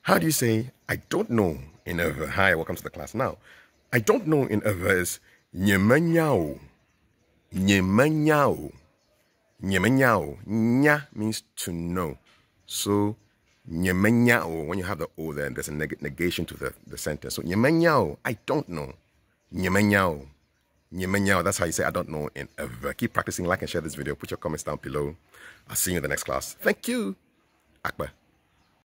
How do you say, I don't know in Ewe? Hi, welcome to the class. Now, I don't know in Ewe is Nyeme Now. Nyeme Now. Nyeme Now. Nya means to know. So, Nyeme Now, when you have the O there, there's a negation to the sentence. So, Nyeme Now, I don't know. Nyeme Now. Nyeme Now, that's how you say I don't know in Ewe. Keep practicing, like and share this video. Put your comments down below. I'll see you in the next class. Thank you. Akbar.